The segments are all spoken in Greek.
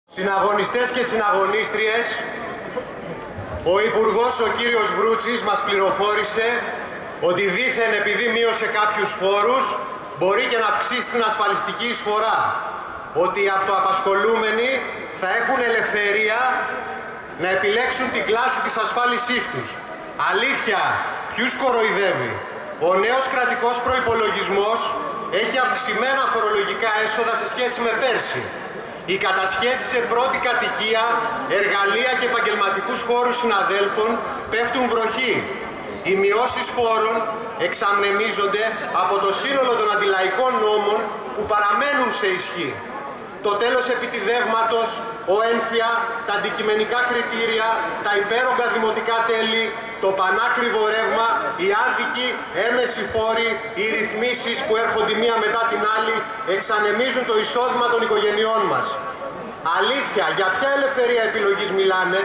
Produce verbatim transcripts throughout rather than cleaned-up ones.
Συναγωνιστές και συναγωνίστριες, ο Υπουργός ο κύριος Βρούτσης μας πληροφόρησε ότι δήθεν επειδή μείωσε κάποιους φόρους μπορεί και να αυξήσει την ασφαλιστική εισφορά. Ότι οι αυτοαπασχολούμενοι θα έχουν ελευθερία να επιλέξουν την κλάση της ασφάλισής τους. Αλήθεια, ποιους κοροϊδεύει? Ο νέος κρατικός προϋπολογισμός έχει αυξημένα φορολογικά έσοδα σε σχέση με πέρσι. Οι κατασχέσεις σε πρώτη κατοικία, εργαλεία και επαγγελματικούς χώρους συναδέλφων πέφτουν βροχή. Οι μειώσεις φόρων εξαμνεμίζονται από το σύνολο των αντιλαϊκών νόμων που παραμένουν σε ισχύ. Το τέλος επιτιδεύματος, ο ένφια, τα αντικειμενικά κριτήρια, τα υπέρογκα δημοτικά τέλη, το πανάκριβο ρεύμα, οι άδικοι έμεση φόροι, οι ρυθμίσεις που έρχονται μία μετά την άλλη εξανεμίζουν το εισόδημα των οικογενειών μας. Αλήθεια, για ποια ελευθερία επιλογής μιλάνε?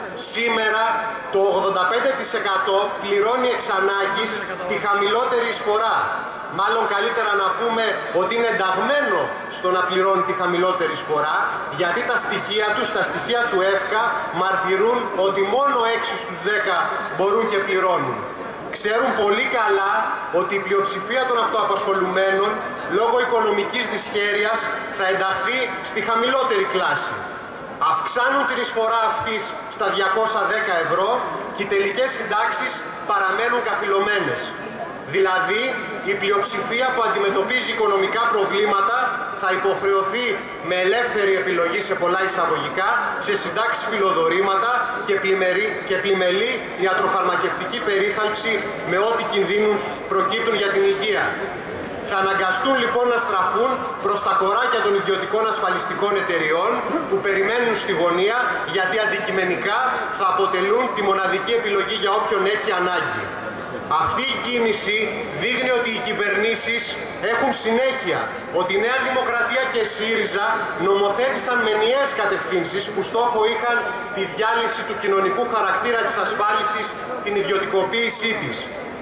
Σήμερα το ογδόντα πέντε τοις εκατό πληρώνει εξ ανάγκης τη χαμηλότερη εισφορά. Μάλλον καλύτερα να πούμε ότι είναι ενταγμένο στο να πληρώνει τη χαμηλότερη εισφορά, γιατί τα στοιχεία τους, τα στοιχεία του ΕΦΚΑ μαρτυρούν ότι μόνο έξι στους δέκα μπορούν και πληρώνουν. Ξέρουν πολύ καλά ότι η πλειοψηφία των αυτοαπασχολουμένων λόγω οικονομικής δυσχέρειας θα ενταχθεί στη χαμηλότερη κλάση. Αυξάνουν την εισφορά αυτής στα διακόσια δέκα ευρώ και οι τελικές συντάξεις παραμένουν καθυλωμένες. Δηλαδή, η πλειοψηφία που αντιμετωπίζει οικονομικά προβλήματα θα υποχρεωθεί με ελεύθερη επιλογή σε πολλά εισαγωγικά σε συντάξεις φιλοδορήματα και, πλημερή, και πλημελή ιατροφαρμακευτική περίθαλψη με ό,τι κινδύνους προκύπτουν για την υγεία. Θα αναγκαστούν λοιπόν να στραφούν προς τα κοράκια των ιδιωτικών ασφαλιστικών εταιριών που περιμένουν στη γωνία, γιατί αντικειμενικά θα αποτελούν τη μοναδική επιλογή για όποιον έχει ανάγκη. Αυτή η κίνηση δείχνει ότι οι κυβερνήσεις έχουν συνέχεια, ότι η Νέα Δημοκρατία και ΣΥΡΙΖΑ νομοθέτησαν με ενιαίες κατευθύνσεις που στόχο είχαν τη διάλυση του κοινωνικού χαρακτήρα της ασφάλισης, την ιδιωτικοποίησή της.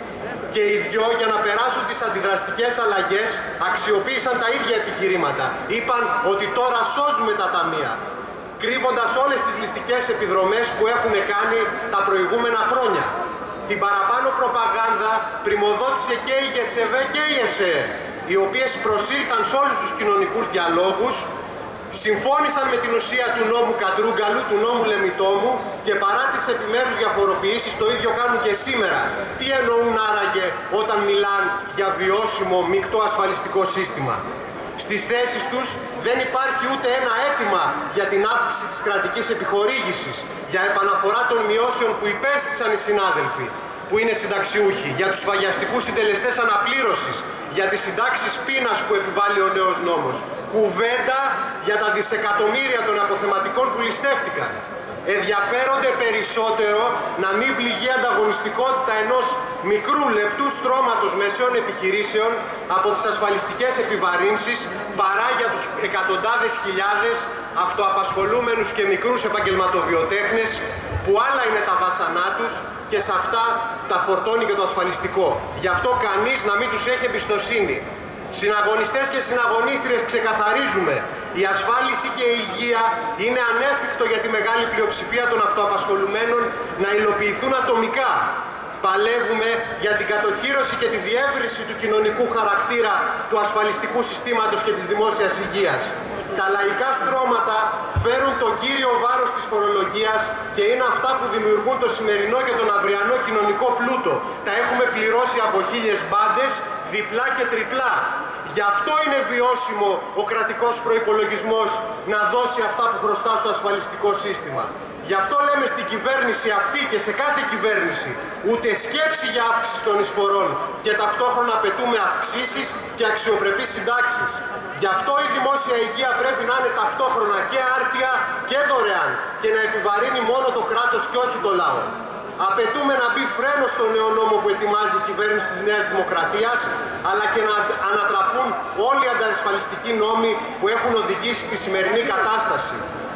Και οι δυο, για να περάσουν τις αντιδραστικές αλλαγές, αξιοποίησαν τα ίδια επιχειρήματα. Είπαν ότι τώρα σώζουμε τα ταμεία, κρύβοντας όλες τις ληστικές επιδρομές που έχουν κάνει τα προηγούμενα χρόνια. Την παραπάνω προπαγάνδα πριμοδότησε και η ΓΕΣΕΒΕ και η ΕΣΕΕ, οι οποίες προσήλθαν σε όλους τους κοινωνικούς διαλόγους, συμφώνησαν με την ουσία του νόμου Κατρούγκαλου, του νόμου Λεμιτόμου, και παρά τις επιμέρους διαφοροποιήσεις το ίδιο κάνουν και σήμερα. Τι εννοούν άραγε όταν μιλάν για βιώσιμο μεικτό ασφαλιστικό σύστημα? Στις θέσεις τους δεν υπάρχει ούτε ένα αίτημα για την αύξηση της κρατικής επιχορήγησης, για επαναφορά των μειώσεων που υπέστησαν οι συνάδελφοι που είναι συνταξιούχοι, για τους σφαγιαστικούς συντελεστές αναπλήρωσης, για τις συντάξεις πείνας που επιβάλλει ο νέος νόμος. Κουβέντα για τα δισεκατομμύρια των αποθεματικών που ληστεύτηκαν. Ενδιαφέρονται περισσότερο να μην πληγεί ανταγωνιστικότητα ενός μικρού λεπτού στρώματος μεσαίων επιχειρήσεων από τις ασφαλιστικές επιβαρύνσεις, παρά για τους εκατοντάδες χιλιάδες αυτοαπασχολούμενους και μικρούς επαγγελματοβιοτέχνες που άλλα είναι τα βάσανά τους και σε αυτά τα φορτώνει και το ασφαλιστικό. Γι' αυτό κανείς να μην τους έχει εμπιστοσύνη. Συναγωνιστές και συναγωνίστριες, ξεκαθαρίζουμε. Η ασφάλιση και η υγεία είναι ανέφικτο για τη μεγάλη πλειοψηφία των αυτοαπασχολουμένων να υλοποιηθούν ατομικά. Παλεύουμε για την κατοχύρωση και τη διεύρυνση του κοινωνικού χαρακτήρα του ασφαλιστικού συστήματος και της δημόσιας υγείας. Τα λαϊκά στρώματα φέρουν το κύριο βάρος της φορολογίας και είναι αυτά που δημιουργούν το σημερινό και τον αυριανό κοινωνικό πλούτο. Τα έχουμε πληρώσει από χίλιες μπάντες, διπλά και τριπλά. Γι' αυτό είναι βιώσιμο ο κρατικός προϋπολογισμός να δώσει αυτά που χρωστά στο ασφαλιστικό σύστημα. Γι' αυτό λέμε στην κυβέρνηση αυτή και σε κάθε κυβέρνηση ούτε σκέψη για αύξηση των εισφορών και ταυτόχρονα απαιτούμε αυξήσεις και αξιοπρεπείς συντάξεις. Γι' αυτό η δημόσια υγεία πρέπει να είναι ταυτόχρονα και άρτια και δωρεάν και να επιβαρύνει μόνο το κράτος και όχι το λαό. Απαιτούμε να μπει φρένο στο νέο νόμο που ετοιμάζει η κυβέρνηση της Νέας Δημοκρατίας, αλλά και να ανατραπούν όλοι οι αντασφαλιστικοί νόμοι που έχουν οδηγήσει στη σημερινή κατάσταση.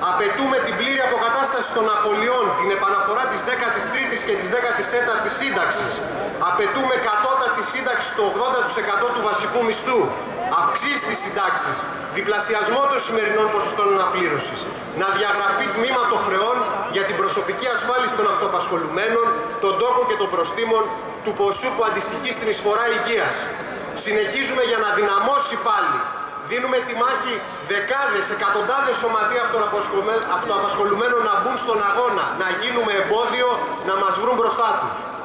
Απαιτούμε την πλήρη αποκατάσταση των απολειών, την επαναφορά της δέκατης τρίτης και της δέκατης τέταρτης σύνταξης. Απαιτούμε κατώτατη σύνταξη στο ογδόντα τοις εκατό του βασικού μισθού. Αυξήσει τις συντάξεις, διπλασιασμό των σημερινών ποσοστών αναπλήρωσης. Να διαγραφεί τμήμα των χρεών για την προσωπική ασφάλιση των αυτοαπασχολουμένων, των τόκων και των προστίμων του ποσού που αντιστοιχεί στην εισφορά υγείας. Συνεχίζουμε για να δυναμώσει πάλι. Δίνουμε τη μάχη δεκάδες, εκατοντάδες σωματεία αυτοαπασχολουμένων να μπουν στον αγώνα, να γίνουμε εμπόδιο, να μας βρουν μπροστά τους.